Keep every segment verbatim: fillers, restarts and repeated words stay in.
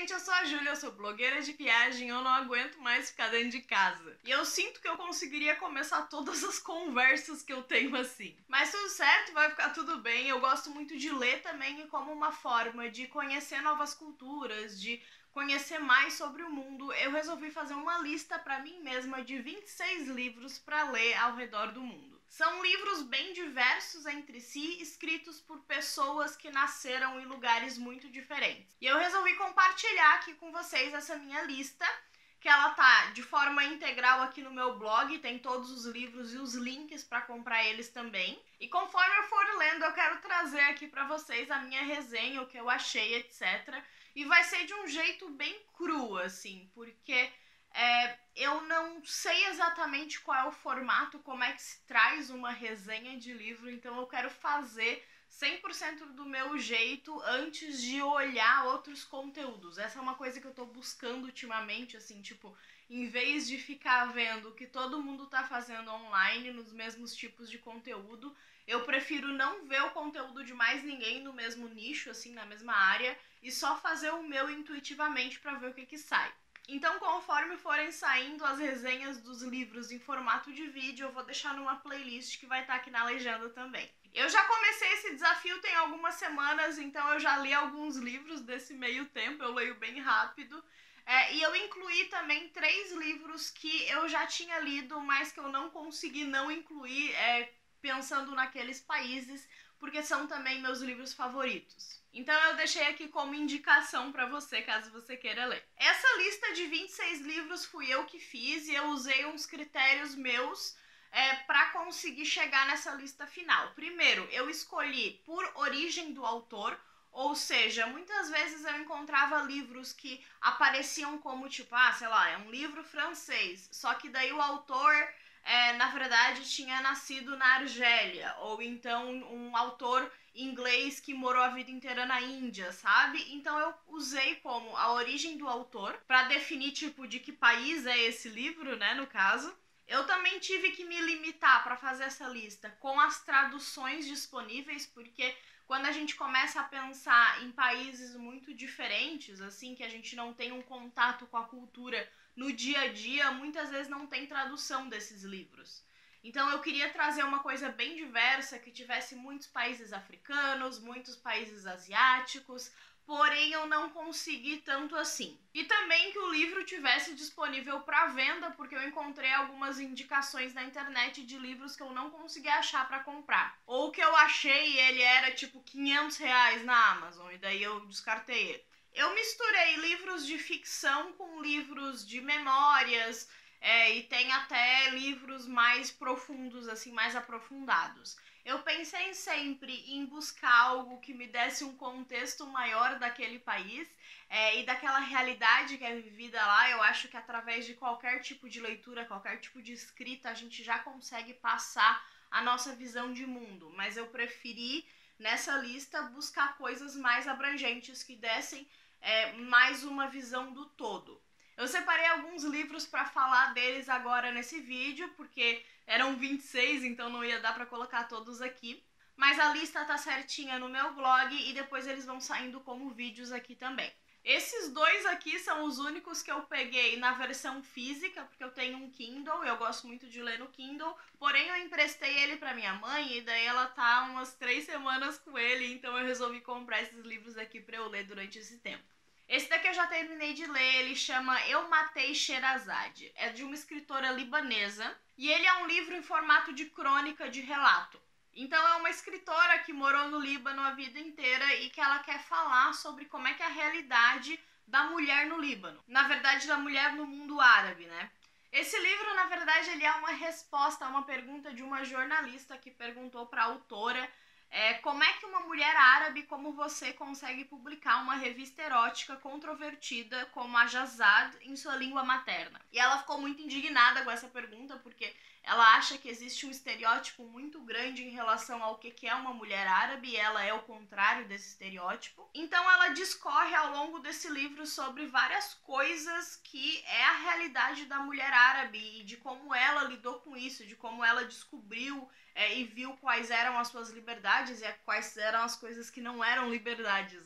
gente, eu sou a Júlia, eu sou blogueira de viagem, eu não aguento mais ficar dentro de casa. E eu sinto que eu conseguiria começar todas as conversas que eu tenho assim. Mas tudo certo, vai ficar tudo bem, eu gosto muito de ler também e como uma forma de conhecer novas culturas, de conhecer mais sobre o mundo, eu resolvi fazer uma lista para mim mesma de vinte e seis livros para ler ao redor do mundo. São livros bem diversos entre si, escritos por pessoas que nasceram em lugares muito diferentes. E eu resolvi compartilhar aqui com vocês essa minha lista, que ela tá de forma integral aqui no meu blog, tem todos os livros e os links para comprar eles também. E conforme eu for lendo, eu quero trazer aqui para vocês a minha resenha, o que eu achei, etcétera. E vai ser de um jeito bem cru, assim, porque é, eu não sei exatamente qual é o formato, como é que se traz uma resenha de livro, então eu quero fazer cem por cento do meu jeito antes de olhar outros conteúdos. Essa é uma coisa que eu tô buscando ultimamente, assim, tipo, em vez de ficar vendo o que todo mundo tá fazendo online nos mesmos tipos de conteúdo, eu prefiro não ver o conteúdo de mais ninguém no mesmo nicho, assim, na mesma área, e só fazer o meu intuitivamente pra ver o que que sai. Então, conforme forem saindo as resenhas dos livros em formato de vídeo, eu vou deixar numa playlist que vai estar aqui na legenda também. Eu já comecei esse desafio tem algumas semanas, então eu já li alguns livros desse meio tempo, eu leio bem rápido. É, e eu incluí também três livros que eu já tinha lido, mas que eu não consegui não incluir, é, pensando naqueles países, porque são também meus livros favoritos. Então eu deixei aqui como indicação para você, caso você queira ler. Essa lista de vinte e seis livros fui eu que fiz e eu usei uns critérios meus é, para conseguir chegar nessa lista final. Primeiro, eu escolhi por origem do autor, ou seja, muitas vezes eu encontrava livros que apareciam como tipo, ah, sei lá, é um livro francês, só que daí o autor... É, na verdade, tinha nascido na Argélia, ou então um autor inglês que morou a vida inteira na Índia, sabe? Então eu usei como a origem do autor para definir, tipo, de que país é esse livro, né, no caso. Eu também tive que me limitar para fazer essa lista com as traduções disponíveis, porque quando a gente começa a pensar em países muito diferentes, assim, que a gente não tem um contato com a cultura no dia a dia, muitas vezes não tem tradução desses livros. Então eu queria trazer uma coisa bem diversa, que tivesse muitos países africanos, muitos países asiáticos, porém eu não consegui tanto assim. E também que o livro tivesse disponível para venda, porque eu encontrei algumas indicações na internet de livros que eu não consegui achar para comprar. Ou que eu achei e ele era tipo quinhentos reais na Amazon, e daí eu descartei ele. Eu misturei livros de ficção com livros de memórias, é, e tem até livros mais profundos, assim, mais aprofundados. Eu pensei sempre em buscar algo que me desse um contexto maior daquele país é, e daquela realidade que é vivida lá. Eu acho que através de qualquer tipo de leitura, qualquer tipo de escrita, a gente já consegue passar a nossa visão de mundo. Mas eu preferi, nessa lista, buscar coisas mais abrangentes que dessem é, mais uma visão do todo. Eu separei alguns livros para falar deles agora nesse vídeo, porque eram vinte e seis, então não ia dar para colocar todos aqui. Mas a lista tá certinha no meu blog e depois eles vão saindo como vídeos aqui também. Esses dois aqui são os únicos que eu peguei na versão física, porque eu tenho um Kindle, eu gosto muito de ler no Kindle, porém eu emprestei ele pra minha mãe e daí ela tá umas três semanas com ele, então eu resolvi comprar esses livros aqui pra eu ler durante esse tempo. Esse daqui eu já terminei de ler, ele chama Eu Matei Sherazade, é de uma escritora libanesa e ele é um livro em formato de crônica de relato. Então é uma escritora que morou no Líbano a vida inteira e que ela quer falar sobre como é que é a realidade da mulher no Líbano. Na verdade, da mulher no mundo árabe, né? Esse livro, na verdade, ele é uma resposta a uma pergunta de uma jornalista que perguntou para a autora É, como é que uma mulher árabe como você consegue publicar uma revista erótica controvertida como a Jazad em sua língua materna? E ela ficou muito indignada com essa pergunta, porque ela acha que existe um estereótipo muito grande em relação ao que é uma mulher árabe, e ela é o contrário desse estereótipo. Então ela discorre ao longo desse livro sobre várias coisas que é a realidade da mulher árabe, e de como ela lidou com isso, de como ela descobriu É, e viu quais eram as suas liberdades e quais eram as coisas que não eram liberdades, né?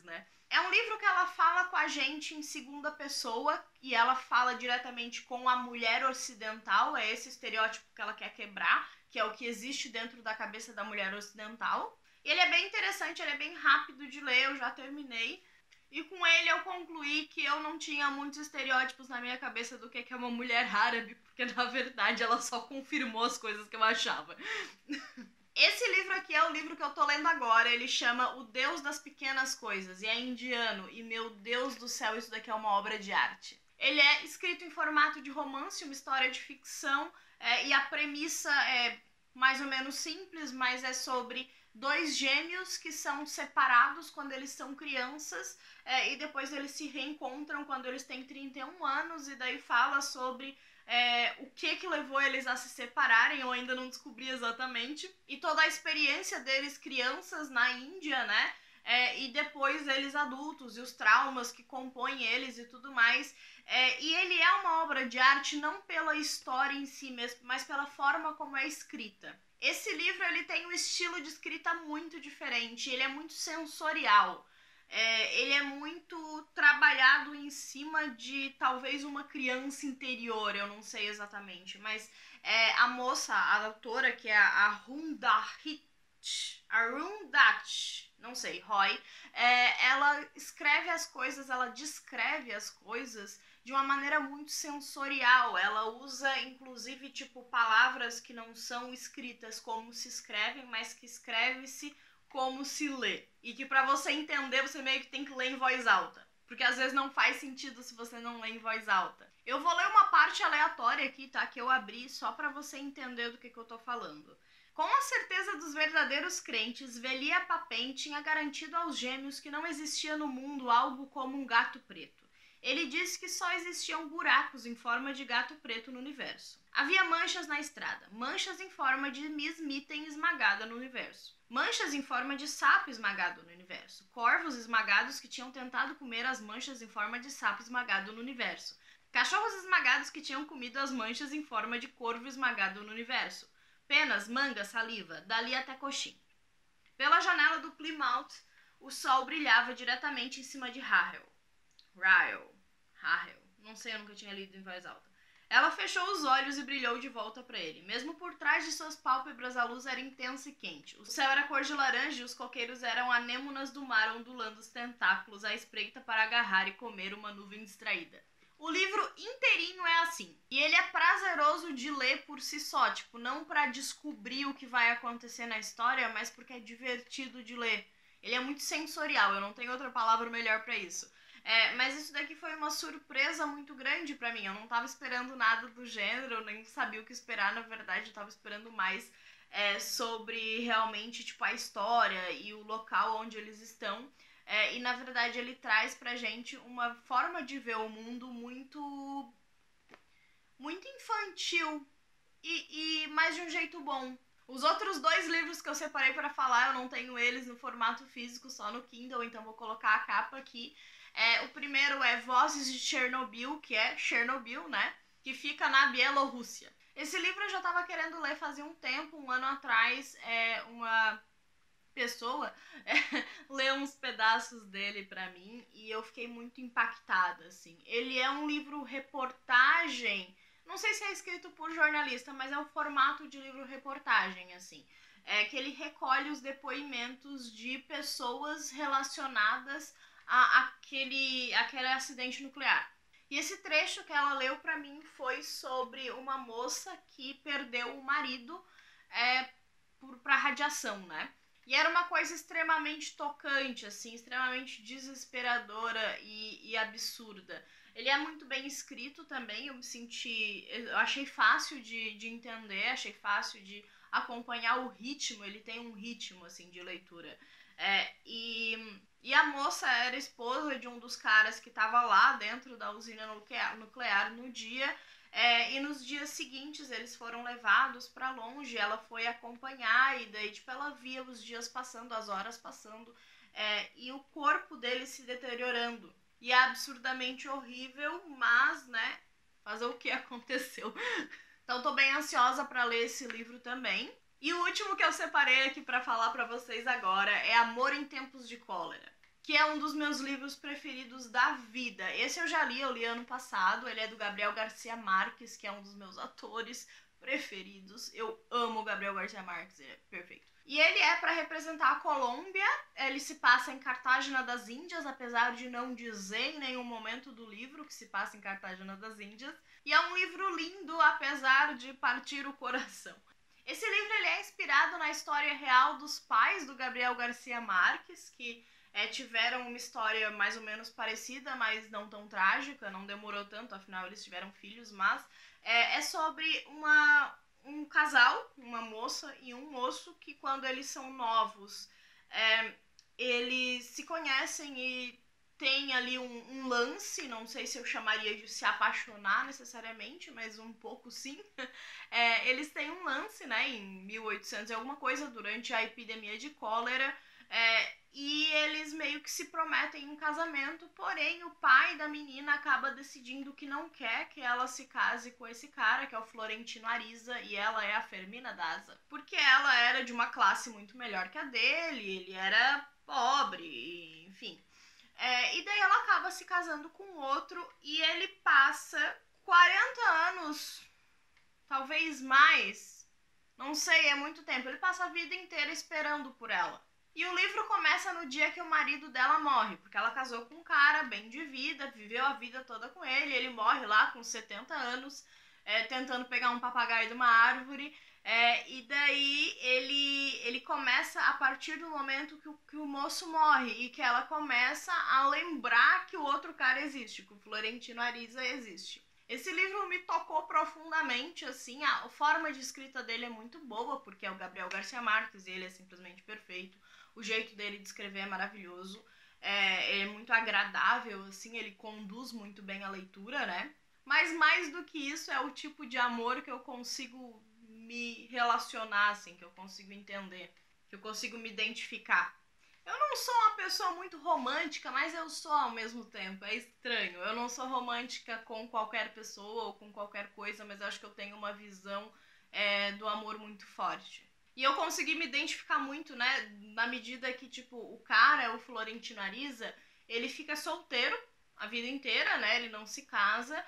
É um livro que ela fala com a gente em segunda pessoa e ela fala diretamente com a mulher ocidental, é esse estereótipo que ela quer quebrar, que é o que existe dentro da cabeça da mulher ocidental. E ele é bem interessante, ele é bem rápido de ler, eu já terminei. E com ele eu concluí que eu não tinha muitos estereótipos na minha cabeça do que é uma mulher árabe, porque na verdade ela só confirmou as coisas que eu achava. Esse livro aqui é o livro que eu tô lendo agora, ele chama O Deus das Pequenas Coisas, e é indiano, e meu Deus do céu, isso daqui é uma obra de arte. Ele é escrito em formato de romance, uma história de ficção, é, e a premissa é mais ou menos simples, mas é sobre dois gêmeos que são separados quando eles são crianças, é, e depois eles se reencontram quando eles têm trinta e um anos, e daí fala sobre É, o que que levou eles a se separarem, eu ainda não descobri exatamente, e toda a experiência deles crianças na Índia, né, é, e depois eles adultos, e os traumas que compõem eles e tudo mais, é, e ele é uma obra de arte não pela história em si mesmo, mas pela forma como é escrita. Esse livro ele tem um estilo de escrita muito diferente, ele é muito sensorial. É, ele é muito trabalhado em cima de talvez uma criança interior, eu não sei exatamente, mas é, a moça, a autora, que é a Arundhati, Arundhati, não sei, Roy, é, ela escreve as coisas, ela descreve as coisas de uma maneira muito sensorial, ela usa inclusive tipo palavras que não são escritas como se escrevem, mas que escreve-se como se lê. E que pra você entender, você meio que tem que ler em voz alta. Porque às vezes não faz sentido se você não lê em voz alta. Eu vou ler uma parte aleatória aqui, tá? Que eu abri só pra você entender do que, que eu tô falando. Com a certeza dos verdadeiros crentes, Velia Papin tinha garantido aos gêmeos que não existia no mundo algo como um gato preto. Ele disse que só existiam buracos em forma de gato preto no universo. Havia manchas na estrada, manchas em forma de Miss Mitten esmagada no universo. Manchas em forma de sapo esmagado no universo. Corvos esmagados que tinham tentado comer as manchas em forma de sapo esmagado no universo. Cachorros esmagados que tinham comido as manchas em forma de corvo esmagado no universo. Penas, manga, saliva, dali até coxim. Pela janela do Plymouth, o sol brilhava diretamente em cima de Rahel. Rahel. Rahel. Não sei, eu nunca tinha lido em voz alta. Ela fechou os olhos e brilhou de volta para ele. Mesmo por trás de suas pálpebras, a luz era intensa e quente. O céu era cor de laranja e os coqueiros eram anêmonas do mar ondulando os tentáculos à espreita para agarrar e comer uma nuvem distraída. O livro inteirinho é assim. E ele é prazeroso de ler por si só. Tipo, não para descobrir o que vai acontecer na história, mas porque é divertido de ler. Ele é muito sensorial, eu não tenho outra palavra melhor para isso. É, mas isso daqui foi uma surpresa muito grande pra mim. Eu não tava esperando nada do gênero, eu nem sabia o que esperar, na verdade. Eu tava esperando mais é, sobre realmente tipo, a história e o local onde eles estão. É, e na verdade ele traz pra gente uma forma de ver o mundo muito, muito infantil e, e mais de um jeito bom. Os outros dois livros que eu separei pra falar, eu não tenho eles no formato físico, só no Kindle, então vou colocar a capa aqui. É, o primeiro é Vozes de Chernobyl, que é Chernobyl, né? Que fica na Bielorrússia. Esse livro eu já estava querendo ler fazia um tempo, um ano atrás, é, uma pessoa é, leu uns pedaços dele pra mim e eu fiquei muito impactada, assim. Ele é um livro reportagem, não sei se é escrito por jornalista, mas é o formato de livro reportagem, assim. É que ele recolhe os depoimentos de pessoas relacionadas a, aquele, aquele acidente nuclear. E esse trecho que ela leu pra mim foi sobre uma moça que perdeu o marido é, por, pra radiação, né? E era uma coisa extremamente tocante, assim, extremamente desesperadora e, e absurda. Ele é muito bem escrito também, eu me senti... Eu achei fácil de, de entender, achei fácil de acompanhar o ritmo, ele tem um ritmo, assim, de leitura. É, e... E a moça era esposa de um dos caras que estava lá dentro da usina nuclear, nuclear no dia, é, e nos dias seguintes eles foram levados para longe, ela foi acompanhar, e daí tipo, ela via os dias passando, as horas passando, é, e o corpo dele se deteriorando. E é absurdamente horrível, mas, né, fazer o que aconteceu. Então tô bem ansiosa para ler esse livro também. E o último que eu separei aqui para falar para vocês agora é Amor em Tempos de Cólera, que é um dos meus livros preferidos da vida. Esse eu já li, eu li ano passado, ele é do Gabriel Garcia Marques, que é um dos meus atores preferidos. Eu amo o Gabriel Garcia Marques, ele é perfeito. E ele é para representar a Colômbia, ele se passa em Cartagena das Índias, apesar de não dizer em nenhum momento do livro que se passa em Cartagena das Índias. E é um livro lindo, apesar de partir o coração. Esse livro ele é inspirado na história real dos pais do Gabriel Garcia Marques, que é, tiveram uma história mais ou menos parecida, mas não tão trágica, não demorou tanto, afinal eles tiveram filhos, mas é, é sobre uma, um casal, uma moça e um moço, que quando eles são novos, é, eles se conhecem e tem ali um, um lance, não sei se eu chamaria de se apaixonar necessariamente, mas um pouco sim. É, eles têm um lance, né, em mil e oitocentos e alguma coisa, durante a epidemia de cólera, é, e eles meio que se prometem um casamento, porém o pai da menina acaba decidindo que não quer que ela se case com esse cara, que é o Florentino Ariza, e ela é a Fermina Daza, porque ela era de uma classe muito melhor que a dele, ele era pobre, enfim. É, e daí ela acaba se casando com outro e ele passa quarenta anos, talvez mais, não sei, é muito tempo. Ele passa a vida inteira esperando por ela. E o livro começa no dia que o marido dela morre, porque ela casou com um cara bem de vida, viveu a vida toda com ele, ele morre lá com setenta anos, é, tentando pegar um papagaio de uma árvore. É, e daí ele, ele começa a partir do momento que o, que o moço morre e que ela começa a lembrar que o outro cara existe, que o Florentino Ariza existe. Esse livro me tocou profundamente, assim, a, a forma de escrita dele é muito boa, porque é o Gabriel Garcia Marques e ele é simplesmente perfeito. O jeito dele de escrever é maravilhoso, é, ele é muito agradável, assim, ele conduz muito bem a leitura, né? Mas mais do que isso, é o tipo de amor que eu consigo me relacionar, assim, que eu consigo entender, que eu consigo me identificar. Eu não sou uma pessoa muito romântica, mas eu sou ao mesmo tempo, é estranho. Eu não sou romântica com qualquer pessoa ou com qualquer coisa, mas acho que eu tenho uma visão é, do amor muito forte. E eu consegui me identificar muito, né, na medida que, tipo, o cara, o Florentino Ariza, ele fica solteiro a vida inteira, né, ele não se casa,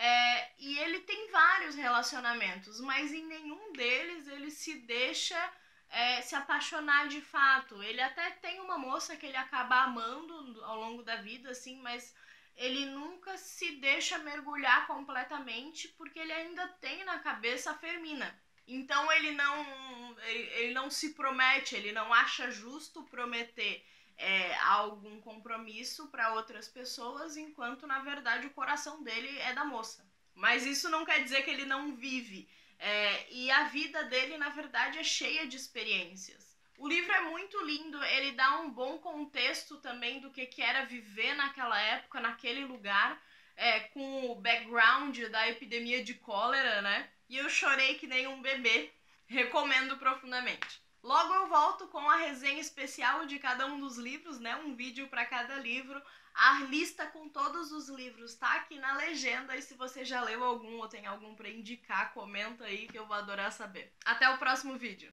é, e ele tem vários relacionamentos, mas em nenhum deles ele se deixa é, se apaixonar de fato. Ele até tem uma moça que ele acaba amando ao longo da vida, assim, mas ele nunca se deixa mergulhar completamente porque ele ainda tem na cabeça a Fermina. Então ele não, ele, ele não se promete, ele não acha justo prometer é, algum compromisso para outras pessoas, enquanto na verdade o coração dele é da moça. Mas isso não quer dizer que ele não vive. É, e a vida dele, na verdade, é cheia de experiências. O livro é muito lindo, ele dá um bom contexto também do que, que era viver naquela época, naquele lugar, é, com o background da epidemia de cólera, né? E eu chorei que nem um bebê. Recomendo profundamente. Logo eu volto com a resenha especial de cada um dos livros, né? Um vídeo para cada livro. A lista com todos os livros tá aqui na legenda. E se você já leu algum ou tem algum para indicar, comenta aí que eu vou adorar saber. Até o próximo vídeo.